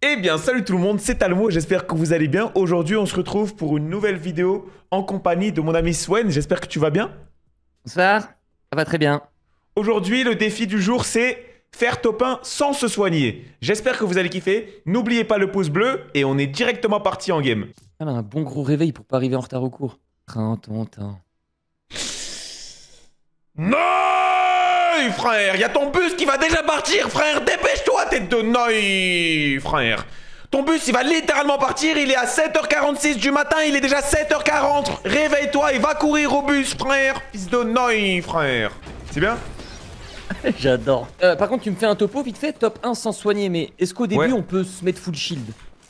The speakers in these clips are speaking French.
Eh bien salut tout le monde, c'est Talmo, j'espère que vous allez bien. Aujourd'hui on se retrouve pour une nouvelle vidéo en compagnie de mon ami Swen, j'espère que tu vas bien. Bonsoir, ça va très bien. Aujourd'hui le défi du jour c'est faire top 1 sans se soigner. J'espère que vous allez kiffer, n'oubliez pas le pouce bleu et on est directement parti en game. Ah, un bon gros réveil pour pas arriver en retard au cours. Train, ton. Non frère, y a ton bus qui va déjà partir frère, dépêche-toi tête de noix frère. Ton bus il va littéralement partir, il est à 7h46 du matin, il est déjà 7h40. Réveille-toi et va courir au bus frère, fils de noix frère. C'est bien? J'adore. Par contre, tu me fais un topo vite fait, top 1 sans soigner, mais est-ce qu'au début Ouais. on peut se mettre full shield?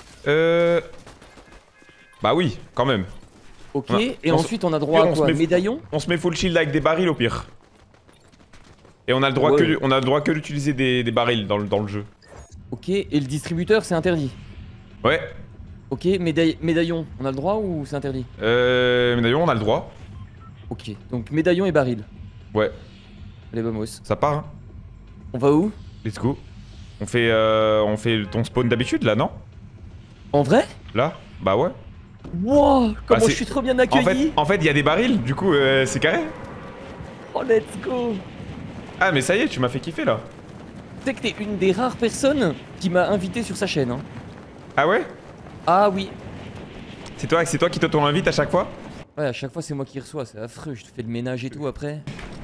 Bah oui, quand même. Ok, Ouais. et ensuite on a droit à quoi? Médaillon? On se met full shield avec des barils au pire. Et on a le droit Ouais. on a le droit que d'utiliser des barils dans le jeu. Ok, et le distributeur c'est interdit? Ouais. Ok, médaillon, on a le droit ou c'est interdit? Mais d'ailleurs on a le droit. Ok, donc médaillon et baril. Ouais, Allez, vamos. ça part hein. On va où? Let's go. On fait ton spawn d'habitude là, non? En vrai? Là? Bah ouais. Wow, comment c'est- je suis trop bien accueilli! En fait, il y a des barils, du coup, c'est carré. Oh, let's go! Ah, mais ça y est, tu m'as fait kiffer là. Tu sais que t'es une des rares personnes qui m'a invité sur sa chaîne. Hein. Ah ouais? Ah oui. C'est toi qui t'auto-invite à chaque fois? Ouais, à chaque fois c'est moi qui reçois, c'est affreux, je te fais le ménage et tout après.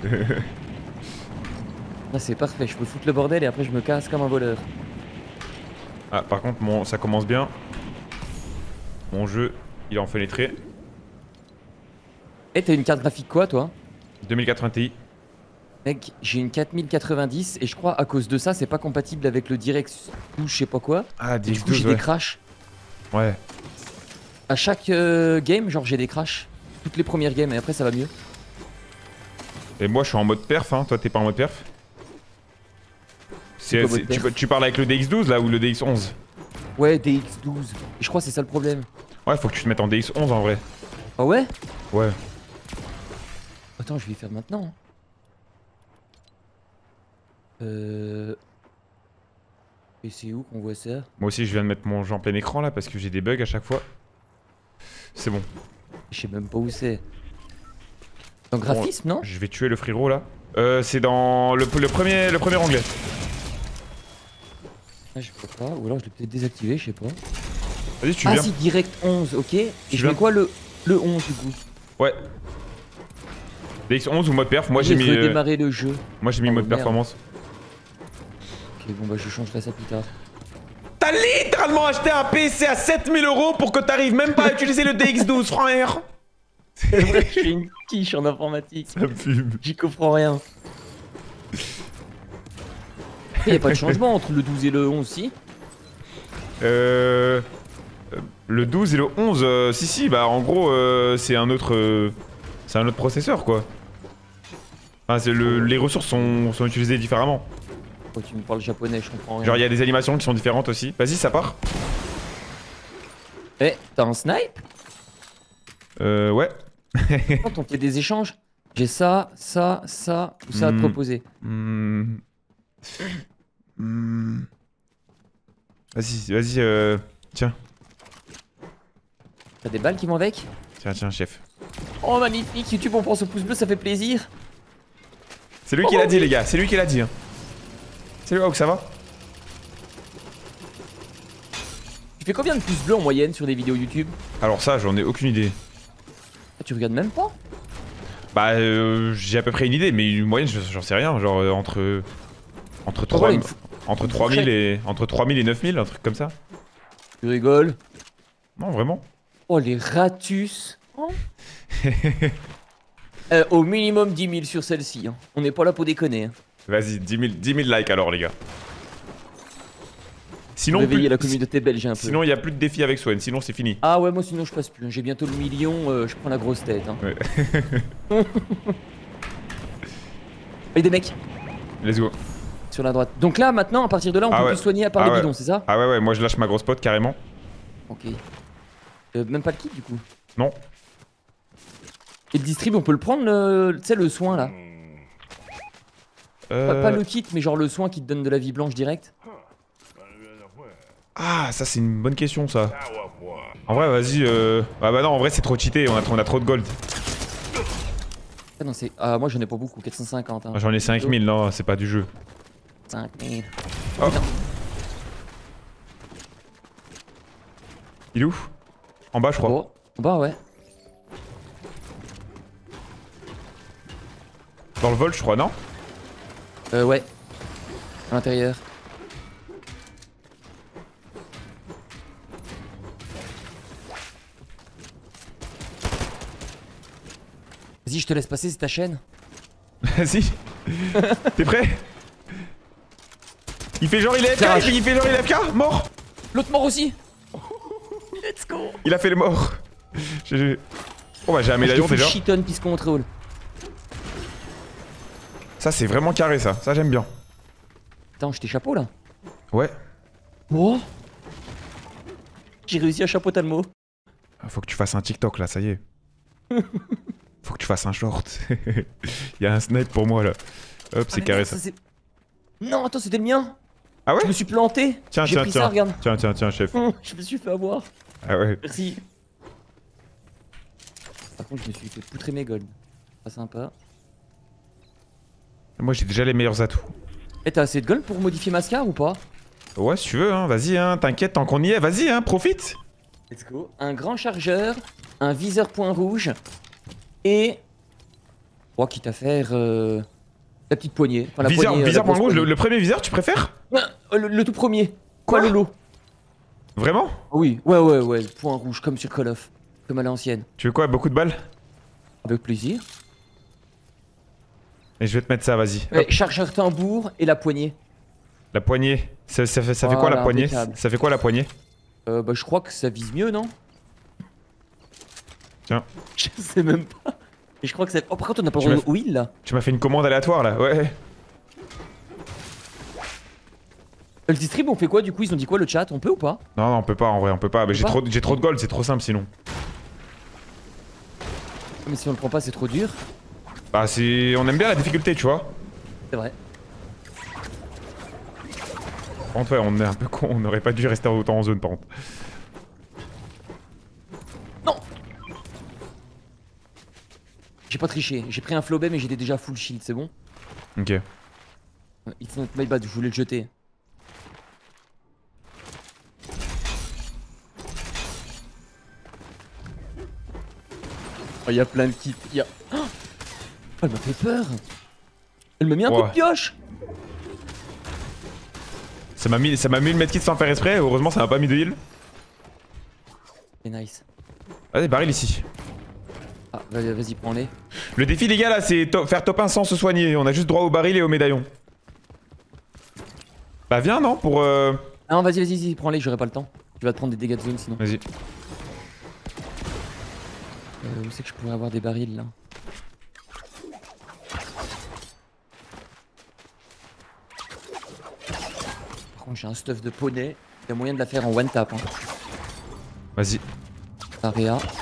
Là c'est parfait, je peux foutre le bordel et après je me casse comme un voleur. Ah, par contre, ça commence bien. Mon jeu, il est enfenêtré. Eh, t'as une carte graphique quoi toi? 2080 Ti. Mec, j'ai une 4090 et je crois à cause de ça c'est pas compatible avec le direct ou je sais pas quoi. Ah, Et du coup 10-12, j'ai ouais. des crashs. Ouais. À chaque game, genre j'ai des crashs. Toutes les premières games et après ça va mieux. Et moi, je suis en mode perf, hein. Toi, t'es pas en mode perf? quoi, mode perf? Tu parles avec le DX12 là ou le DX11? Ouais, DX12. Et je crois que c'est ça le problème. Ouais, faut que tu te mettes en DX11 en vrai. Ah ouais? Ouais. Attends, je vais y faire maintenant. Et c'est où qu'on voit ça? Moi aussi, je viens de mettre mon jeu en plein écran là parce que j'ai des bugs à chaque fois. C'est bon. Je sais même pas où c'est. Dans graphisme, non? Je vais tuer le frérot là. C'est dans le premier onglet. Ah, je peux pas. Ou alors je l'ai peut-être désactivé, je sais pas. Vas-y, tu Ah viens. si, direct 11, ok. Et Tu je mets viens. quoi le 11 du coup? Ouais. DX11 ou mode perf. Moi, j'ai J'ai mis, redémarré le jeu. Oh, mode merde. performance. Ok, bon bah je changerai ça plus tard. T'as littéralement acheté un PC à 7000 € pour que t'arrives même pas à utiliser le DX12, frère. C'est vrai, je suis une quiche en informatique. Ça me fume. J'y comprends rien. Il y a pas de changement entre le 12 et le 11 si? Le 12 et le 11, si, bah en gros, c'est un autre processeur quoi. Enfin, les ressources sont utilisées différemment. Oh, tu me parles japonais, je comprends rien. Genre, il y a des animations qui sont différentes aussi. Vas-y, ça part. Eh, t'as un snipe? Ouais. Quand on fait des échanges, j'ai ça, ça, ça, ou ça à te proposer. Vas-y, tiens. T'as des balles qui vont avec? Tiens, chef. Oh magnifique, YouTube on pense au pouce bleu, ça fait plaisir. C'est lui qui l'a dit, les gars. C'est lui qui l'a dit. Hein. Salut, Hawk, ça va? Tu fais combien de pouces bleus en moyenne sur des vidéos YouTube? Alors ça, j'en ai aucune idée. Ah, tu regardes même pas? Bah, j'ai à peu près une idée, mais une moyenne, j'en sais rien. Genre, entre Oh, 3, voilà, entre une 3000 et 9000, un truc comme ça. Tu rigoles? Non, vraiment. Oh les ratus. Oh. Au minimum 10 000 sur celle-ci. Hein. On n'est pas là pour déconner. Hein. Vas-y, 10 000 likes alors, les gars. Sinon, Réveiller la communauté belge un peu. Sinon, il n'y a plus de défi avec Swen. Sinon, c'est fini. Ah ouais, moi sinon je passe plus. Hein. J'ai bientôt le million, je prends la grosse tête. Hein. Ouais. Et des mecs Let's go. sur la droite. Donc là, maintenant, à partir de là, on peut ouais. plus soigner à part Ah les ouais. bidons, c'est ça? Ah ouais, moi je lâche ma grosse pote carrément. Ok. Même pas le kit du coup. Non. Et le distrib, on peut le prendre, tu sais, le soin là. Pas le kit, mais genre le soin qui te donne de la vie blanche direct. Ah, ça c'est une bonne question ça. En vrai, vas-y. Ah bah non, en vrai c'est trop cheaté, on a trop de gold. Ah non, c'est. Ah, moi j'en ai pas beaucoup, 450. Hein. Moi, j'en ai 5000, non, c'est pas du jeu. 5000. Oh. Il est où? En bas, je crois. Oh, bah ouais. Dans le vol, je crois, non? Ouais. À l'intérieur. Vas-y, je te laisse passer, c'est ta chaîne. Vas-y. T'es prêt? Il fait genre il est AFK, il fait genre il est AFK, mort. L'autre mort aussi. Let's go. Il a fait le mort. Oh bah j'ai un médaillon déjà. Shiton Peace Control. Ça c'est vraiment carré ça j'aime bien. Attends, j'étais chapeau là. Ouais. Oh. J'ai réussi à chapeauter le mot. Faut que tu fasses un TikTok là, ça y est. Faut que tu fasses un short. Il y a un snipe pour moi là. Hop, c'est carré ça. Non, attends, c'était le mien. Ah ouais? Je me suis planté. Tiens, j'ai pris ça, regarde. Tiens, chef. Je me suis fait avoir. Ah ouais. Merci. Par contre, je me suis fait poutrer mes golds. Pas sympa. Moi j'ai déjà les meilleurs atouts. Eh, t'as assez de gold pour modifier ma scar ou pas? Ouais, si tu veux, hein, vas-y, hein, t'inquiète, tant qu'on y est, vas-y, hein, profite. Let's go. Un grand chargeur, un viseur point rouge et. Oh, quitte à faire la petite poignée. Enfin, la viseur poignée, viseur la point grosse rouge, poignée. le premier viseur, tu préfères? Le tout premier. Quoi, Lolo? Vraiment? Oui, ouais, point rouge, comme sur Call of. Comme à l'ancienne. Tu veux quoi, beaucoup de balles? Avec plaisir. Et je vais te mettre ça, vas-y. Ouais, chargeur tambour et la poignée. La poignée, ça fait quoi la Voilà, poignée? impeccable. Ça fait quoi la poignée? Bah, je crois que ça vise mieux, non? Tiens. Je sais même pas. Et je crois que ça. Oh, par contre, on a pas Tu le m'as- droit de wheel là. Tu m'as fait une commande aléatoire là, ouais. Le distrib, on fait quoi du coup? Ils ont dit quoi le chat? On peut ou pas? Non, on peut pas en vrai, on peut pas. Mais j'ai pas trop de gold, c'est trop simple sinon. Mais si on le prend pas, c'est trop dur. Bah, on aime bien la difficulté, tu vois. C'est vrai. Par contre, ouais, on est un peu con, on n'aurait pas dû rester autant en zone par contre. Non! J'ai pas triché. J'ai pris un flowbay, mais j'étais déjà full shield, c'est bon? Ok. It's not my bad, je voulais le jeter. Oh, y'a plein de kits. Oh, elle m'a fait peur. Elle m'a mis un coup de pioche. Ça m'a mis le medkit sans faire exprès, heureusement ça m'a pas mis de heal. C'est nice. Vas-y, baril ici. Ah, vas-y, prends-les. Le défi les gars là, c'est faire top 1 sans se soigner. On a juste droit au baril et au médaillon. Bah viens non pour Ah non, vas-y, prends-les, j'aurai pas le temps. Tu vas te prendre des dégâts de zone sinon. Vas-y. Où c'est que je pourrais avoir des barils là? Par contre, j'ai un stuff de poney. Il y a moyen de la faire en one tap. Hein. Vas-y. Area. Est-ce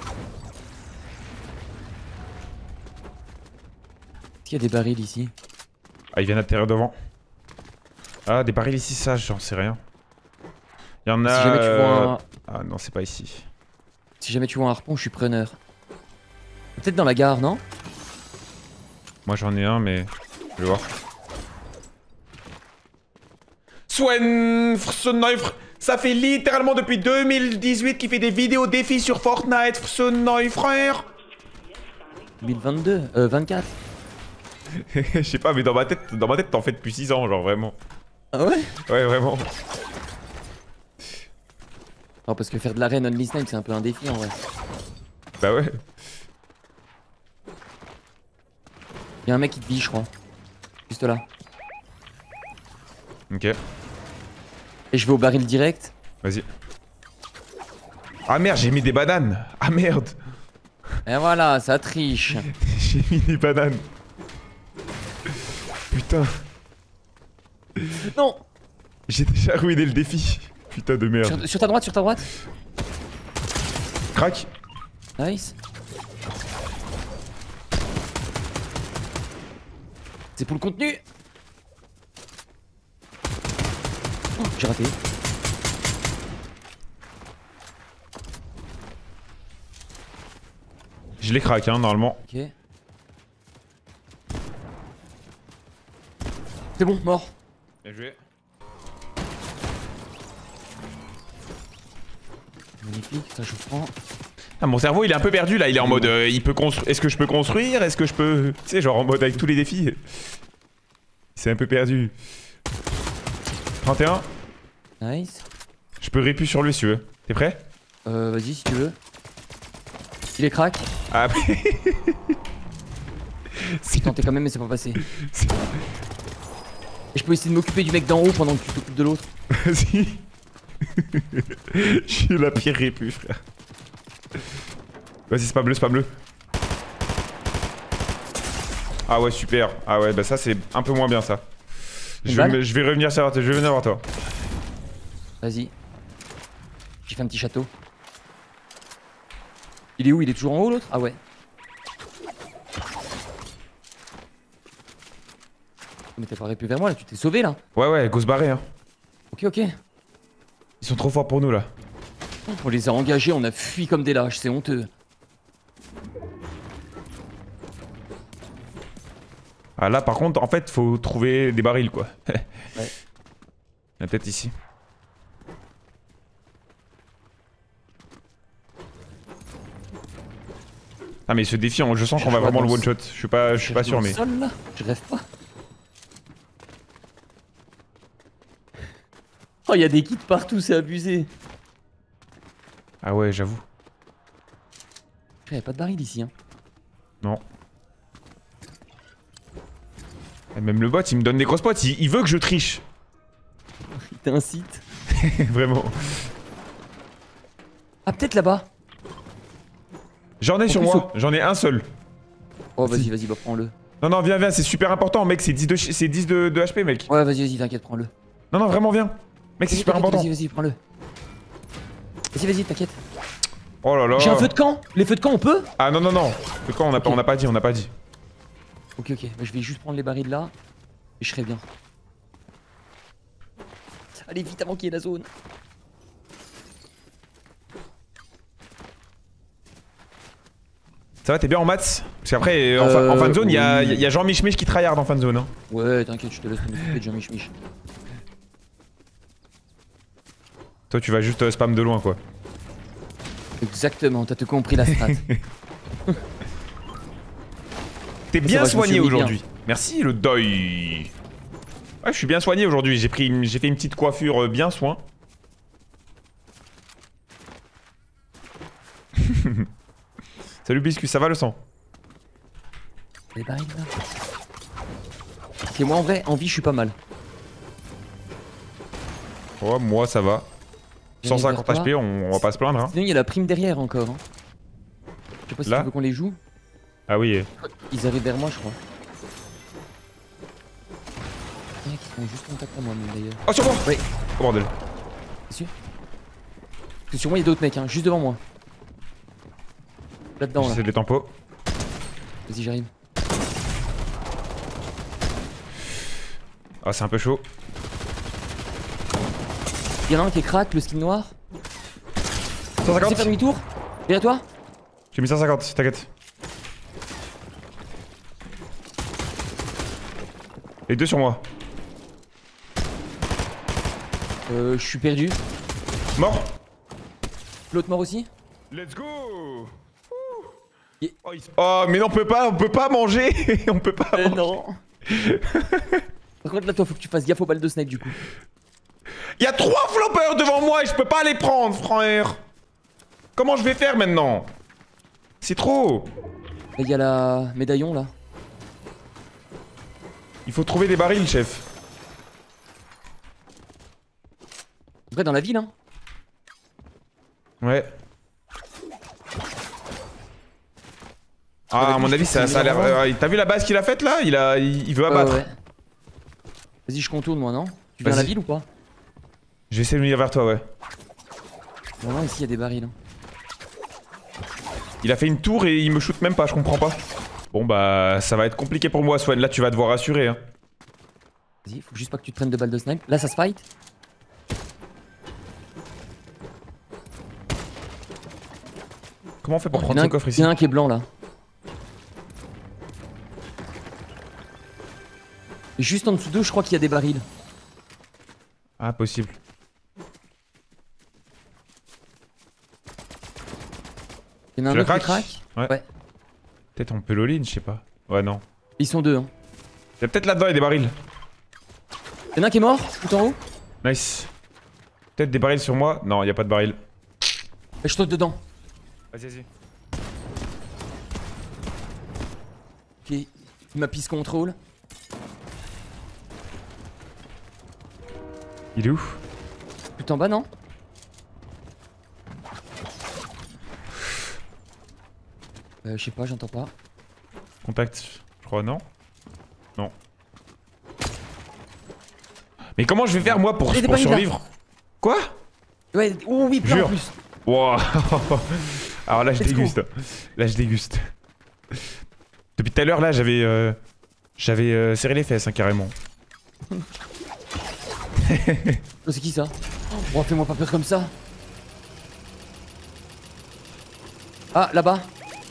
qu'il y a des barils ici? Ah, il vient d'atterrir devant. Ah, des barils ici, ça, j'en sais rien. Il y en a. Si jamais tu vois un... Ah non, c'est pas ici. Si jamais tu vois un harpon, je suis preneur. Peut-être dans la gare, non? Moi j'en ai un, mais. Je vais voir. Swen Frsenneuf, ça fait littéralement depuis 2018 qu'il fait des vidéos défis sur Fortnite, Frsenneuf, frère. 2022, 24. Je sais pas, mais dans ma tête, t'en fais depuis 6 ans, genre vraiment. Ah ouais? Ouais, vraiment. Non, parce que faire de l'arène only snipe, c'est un peu un défi en vrai. Bah ouais. Y'a un mec qui te vit, je crois. Juste là. Ok, Et je vais au baril direct. vas-y. Ah merde, j'ai mis des bananes. Ah merde. Et voilà, ça triche. J'ai mis des bananes. Putain. Non! J'ai déjà ruiné le défi. Putain de merde. Sur ta droite, sur ta droite. Crac. Nice. C'est pour le contenu. Oh, j'ai raté. Je les craque, hein, normalement. Ok. C'est bon, mort. Bien joué. Magnifique, ça je prends. Ah, mon cerveau il est un peu perdu là, il est en mode il peut construire. Est-ce que je peux construire? Est-ce que je peux. Tu sais, genre en mode avec tous les défis. C'est un peu perdu. 31. Nice. Je peux répu sur lui si tu veux. T'es prêt? Vas-y si tu veux. Il est crack. Ah, J'ai tenté quand même, mais c'est pas passé. Et je peux essayer de m'occuper du mec d'en haut pendant que tu t'occupes de l'autre. Vas-y. Je suis la pire répu, frère. Vas-y, c'est pas bleu, c'est pas bleu. Ah ouais, super. Ah ouais, bah ça c'est un peu moins bien ça. Je vais revenir sur toi, je vais venir voir toi. Vas-y. J'ai fait un petit château. Il est où? Il est toujours en haut l'autre? Ah ouais. Mais t'es pas répu vers moi là, tu t'es sauvé là. Ouais, go se barrer hein. Ok, ok. Ils sont trop forts pour nous là. On les a engagés, on a fui comme des lâches, c'est honteux. Ah là par contre, en fait, faut trouver des barils quoi. Ouais. Il y en a peut-être ici. Ah mais ce défi, je sens qu'on va vraiment le one shot. Je suis pas sûr mais. Sol, là je rêve pas. Oh, il y a des kits partout, c'est abusé. Ah ouais, j'avoue. Il y a pas de baril ici hein. Non. Et même le bot, il me donne des grosses potes, il veut que je triche. Il t'incite. Vraiment. Ah, peut-être là-bas. J'en ai sur moi, j'en ai un seul. Oh, vas-y, vas-y, bah prends-le. Non, viens, c'est super important, mec, c'est 10 de HP, mec. Ouais, vas-y, t'inquiète, prends-le. Non, vraiment, viens. Mec, c'est super important. Vas-y, prends-le. Vas-y, t'inquiète. Oh là là. J'ai un feu de camp. Les feux de camp, on peut? Ah non. Feu de camp, on n'a pas dit. Ok, bah, je vais juste prendre les barils là. Et je serai bien. Allez, vite avant qu'il y ait la zone. Ça va, t'es bien en maths? Parce qu'après, en fan zone, il y a Jean Mich qui tryhard en fan zone. Hein. Ouais, t'inquiète, je te laisse m'occuper de Jean Mich. Toi, tu vas juste spam de loin, quoi. Exactement, t'as tout compris la strat. T'es bien soigné aujourd'hui. Merci, le deuil. Ouais, je suis bien soigné aujourd'hui. J'ai fait une petite coiffure bien soin. Salut Biscuit, ça va le sang? Les barils là. Ok, moi en vrai, en vie, je suis pas mal. Ouais, moi ça va. 150 HP, on va pas se plaindre. Hein. Sinon, il y a la prime derrière encore. Hein. Je sais pas si tu veux qu'on les joue. Ah oui. Ils arrivent vers moi, je crois. Ils sont juste contact à moi, même d'ailleurs. Oh, sur moi! Oui. Oh bordel. T'es sûr? Parce que sur moi, il y a d'autres mecs, hein, juste devant moi. Là-dedans, là. J'essaie de les tempo. Vas-y, j'arrive. Ah, c'est un peu chaud. Il y en a un qui est crack, le skin noir. 150. Tu sais faire demi-tour? Derrière toi? J'ai mis 150, t'inquiète. Les deux sur moi. Je suis perdu. Mort. L'autre mort aussi? Let's go. Yeah. Oh mais non, on peut pas manger. On peut pas manger. Non. Par contre là toi faut que tu fasses gaffe aux balles de snipe du coup. Y'a 3 floppers devant moi et je peux pas les prendre, frère. Comment je vais faire maintenant? C'est trop. Il y a la médaillon là. Il faut trouver des barils, chef. En vrai dans la ville hein. Ouais. Ah, à mon avis, ça a l'air. T'as vu la base qu'il a faite là? Il veut abattre. Ouais. Vas-y, je contourne moi, non? Tu viens à la ville ou pas? J'essaie de venir vers toi, ouais. Non, ici il y a des barils. Hein. Il a fait une tour et il me shoot même pas, je comprends pas. Bon, bah, ça va être compliqué pour moi, Swan. Là, tu vas devoir assurer. Hein. Vas-y, faut juste pas que tu te prennes de balles de snipe. Là, ça se fight. Comment on fait pour Il y en prendre a ce un- coffre il ici? y en a un qui est blanc là. Et juste en dessous d'eux, je crois qu'il y a des barils. Ah, possible. Il y en a Tu un la autre qui craques? craque. Ouais. Ouais. Peut-être on peut l'all-in, je sais pas. Ouais, non. Ils sont deux. Hein. Il y a peut-être là-dedans, il y a des barils. Il y en a un qui est mort, tout en haut. Nice. Peut-être des barils sur moi? Non, il y a pas de barils. Et je saute dedans. Vas-y, vas-y. Ok. Ma piste contrôle. Il est où? Tout en bas, non? Je sais pas, j'entends pas. Contact, je crois, non? Non. Mais comment je vais faire moi pour Il y a des barils, là. survivre? Quoi? Ouais, oh oui, plein en Jure. plus. Wow. Alors là je Let's go. déguste. Là je déguste. Depuis tout à l'heure là j'avais serré les fesses hein, carrément. Oh, c'est qui ça? Oh, fais-moi pas peur comme ça. Ah, là-bas.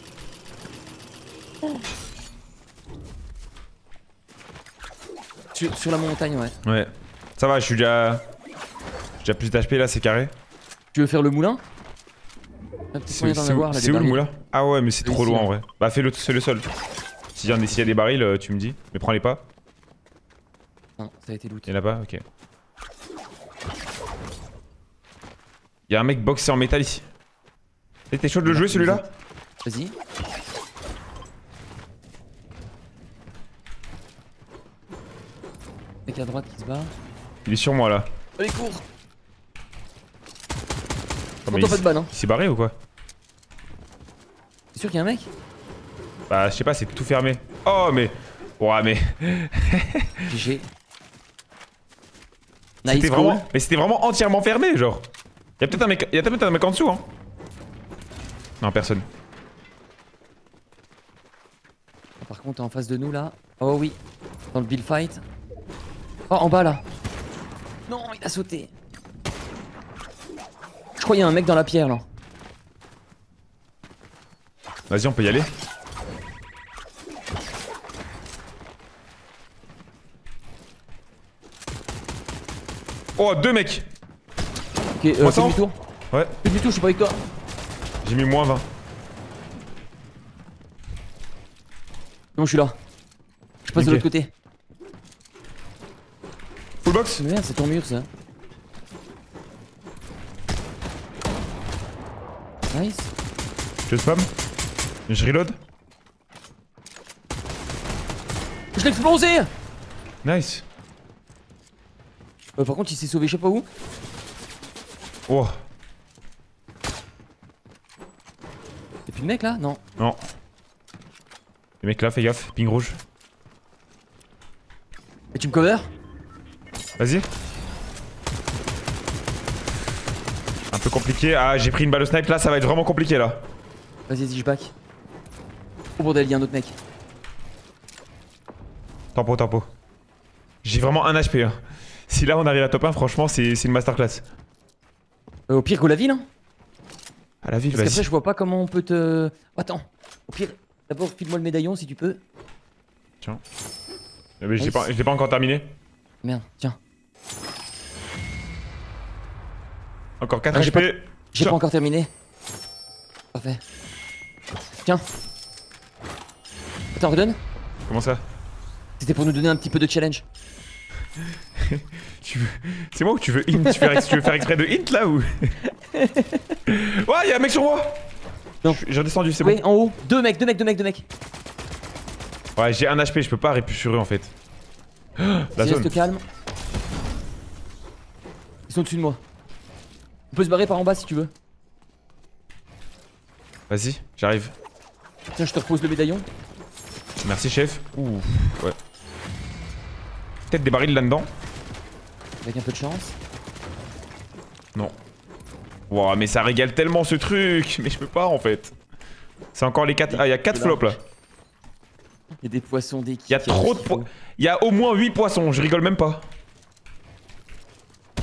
Sur la montagne, ouais. Ouais. Ça va, je suis déjà plus d'HP là, c'est carré. Tu veux faire le moulin? Ah, peut-être moyen d'en avoir, là, des c'est où le barils. moulin? Ah ouais mais c'est trop Ici, loin là. en vrai. Bah fais-le, c'est le sol. S'il y a des barils tu me dis. Mais prends-les pas. Non, ça a été loot. Il y en a pas? Ok. Il y a un mec boxé en métal ici. Eh, t'es chaud de le jouer celui-là? Vas-y. Mec à droite qui se bat. Il est sur moi là. Allez, cours! Oh, mais Prends pas de balle, hein. il s'est barré ou quoi? T'es sûr qu'il y a un mec? Bah je sais pas, c'est tout fermé. Oh mais... Ouais mais... GG. C'était Nice, vraiment... cool. Mais c'était vraiment entièrement fermé genre. Y'a peut-être un mec en dessous hein. Non personne. Par contre, en face de nous là. Oh oui. Dans le build fight. Oh, en bas là. Non, il a sauté. Je crois qu'il y a un mec dans la pierre là. Vas-y on peut y aller. Oh 2 mecs. Ok, fais 300. demi-tour. Ouais. Fais demi-tour, je suis pas avec toi. J'ai mis moins 20. Non, je suis là. Je passe de Ok. l'autre côté. Full box. Merde, c'est ton mur ça. Nice. Je spam. Je reload. Je l'ai explosé. Nice. Par contre, il s'est sauvé, je sais pas où. Oh. Y'a plus de mec là? Non. Non. Les mecs là, fais gaffe. Ping rouge. Et tu me cover? Vas-y. Un peu compliqué. Ah j'ai pris une balle au snipe là, ça va être vraiment compliqué là. Vas-y, je back. Oh bordel, y'a un autre mec. Tempo, tempo. J'ai vraiment un HP hein. Si là on arrive à top 1, franchement c'est une masterclass. Au pire, go la ville, hein. À la ville, Parce qu'après, vas-y. je vois pas comment on peut te. Oh, attends. Au pire, d'abord, file-moi le médaillon si tu peux. Tiens. Mais je l'ai pas encore terminé. Merde, tiens. Encore 4 Ah, j'ai HP. J'ai Tiens. pas encore terminé. Parfait. Tiens. Attends, redonne. Comment ça? C'était pour nous donner un petit peu de challenge. Tu veux... C'est moi ou tu veux int? Tu veux faire exprès de int là ou? Ouais, y'a un mec sur moi! Non. J'ai redescendu, c'est Oui, bon. en haut. Deux mecs. Ouais, j'ai un HP, je peux pas répuer sur eux en fait. La Vas-y, zone. reste calme. Ils sont au-dessus de moi. On peut se barrer par en bas si tu veux. Vas-y, j'arrive. Tiens, je te repose le médaillon. Merci chef. Ouh, ouais. Peut-être des barils là-dedans? Avec un peu de chance. Non. Wow, mais ça régale tellement ce truc. Mais je peux pas en fait. C'est encore les 4. Ah, il y a 4 flops là. Il y a des poissons, des Il y a trop de poissons. Il y a au moins 8 poissons, je rigole même pas.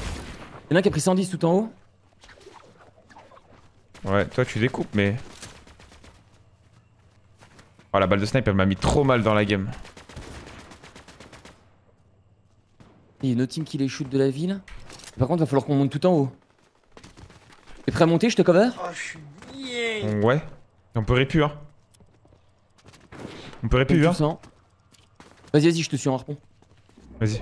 Il y en a un qui a pris 110 tout en haut. Ouais, toi tu découpes, mais. Oh, la balle de snipe, elle m'a mis trop mal dans la game. Il y a une autre team qui les shoot de la ville. Par contre, va falloir qu'on monte tout en haut. T'es prêt à monter, je te cover? Oh, je suis bien. Ouais. On peut répu, hein. On peut répu, hein. Vas-y, vas-y, je te suis en harpon. Vas-y.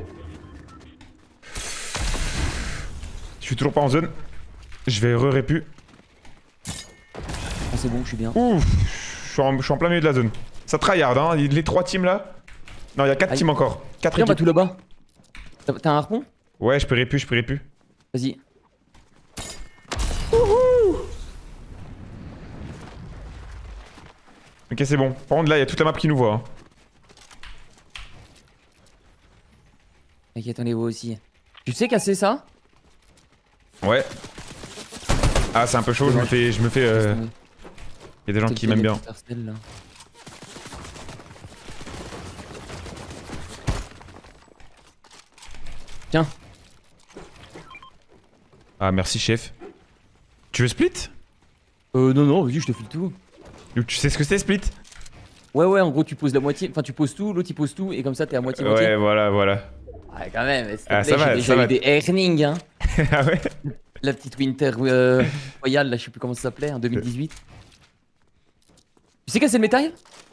Je suis toujours pas en zone. Je vais re-répu. Ah, c'est bon, je suis bien. Ouf, je suis en plein milieu de la zone. Ça tryhard, hein. Les 3 teams là. Non, il y a 4 teams encore. 4 Viens, on va équipes. tout là-bas. T'as un harpon? Ouais, je peux répu, je peux répu. Vas-y. Ok, c'est bon. Par contre, là, il y a toute la map qui nous voit. Hein. T'inquiète, on les voit aussi. Tu sais casser ça? Ouais. Ah, c'est un peu chaud, je me fais. Il y a des gens qui m'aiment bien. Tiens. Ah, merci, chef. Tu veux split? Non, vas-y, je te file tout. Tu sais ce que c'est, split? Ouais, en gros, tu poses la moitié. Enfin, tu poses tout, l'autre il pose tout, et comme ça, t'es à moitié-moitié. Ouais, voilà. Ouais, quand même. Ah, ça va, j'ai ça déjà va. eu des earnings, hein. Ah ouais? La petite Winter Royale, là, je sais plus comment ça s'appelait, en 2018. Tu sais casser le métal?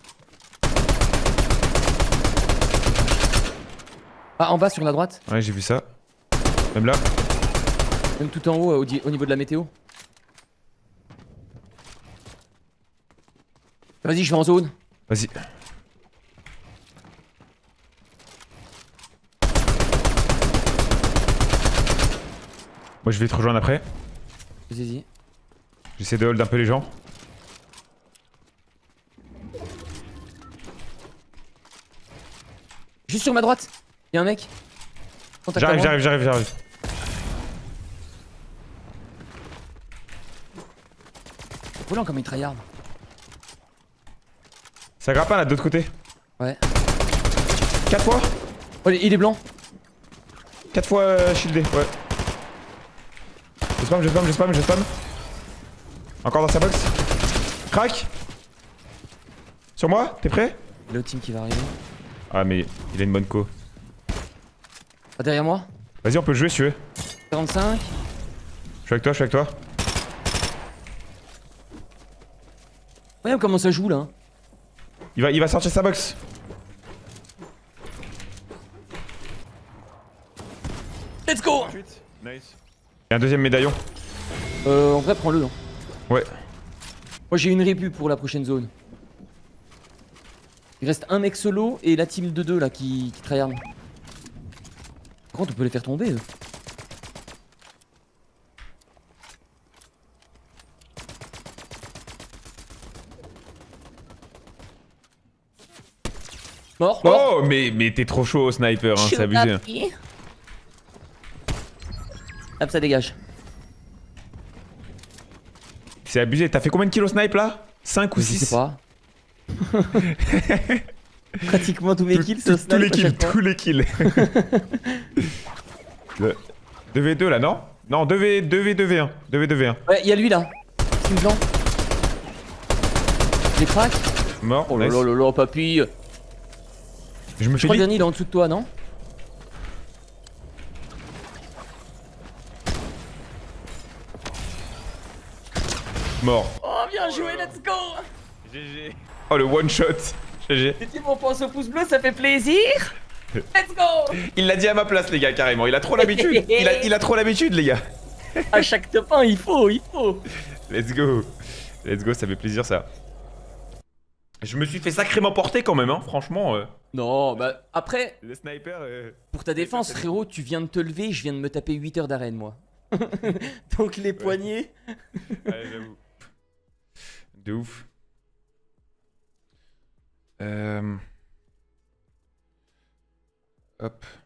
Ah, en bas, sur la droite. Ouais, j'ai vu ça. Même là. Même tout en haut, au niveau de la météo. Vas-y, je vais en zone. Vas-y. Moi, je vais te rejoindre après. Vas-y. J'essaie de hold un peu les gens. Juste sur ma droite, y'a un mec. Contact à moi. J'arrive. Volant comme il tryhard. Ça grappe pas là de l'autre côté. Ouais. 4 fois. Oh, il est blanc. 4 fois shieldé, ouais. Je spam. Encore dans sa box. Crac. Sur moi, t'es prêt? L'autre team qui va arriver. Ah mais il a une bonne co. Ah, derrière moi. Vas-y, on peut jouer si tu veux. 45. Je suis avec toi. Regarde comment ça joue là. Il va sortir sa box. Let's go. Nice. Il y a un deuxième médaillon. En vrai, prends-le. Hein. Ouais. Moi j'ai une répu pour la prochaine zone. Il reste un mec solo et la team de 2 là qui tryhard. Par contre, on peut les faire tomber eux. Mort. Oh, mais t'es trop chaud au sniper, hein, c'est abusé. Hop, ça dégage. C'est abusé. T'as fait combien de kilos snipe là? 5 ou 6? Je sais pas. Pratiquement tous mes kills, ce snipe. Tous les kills. 2v2 là, non? Non, 2v2v1. 2v2v1. Ouais, y'a lui là. Team blanc. J'ai crack. Mort. Oh là là là là, papy. Je me Je fais crois que le dernier il est en dessous de toi, non? Mort. Oh, bien joué, let's go! GG. Oh, le one shot. GG. Les teams, on pense au pouce bleu, ça fait plaisir! Let's go! Il l'a dit à ma place, les gars, carrément. Il a trop l'habitude. il a trop l'habitude, les gars. À chaque top 1, il faut. Let's go. Let's go, ça fait plaisir, ça. Je me suis fait sacrément porter quand même, hein, franchement. Non, bah après, Le sniper. pour ta défense, frérot, tu viens de te lever, je viens de me taper 8 heures d'arène, moi. Donc les poignets. Ouais, j'avoue. De ouf. Hop.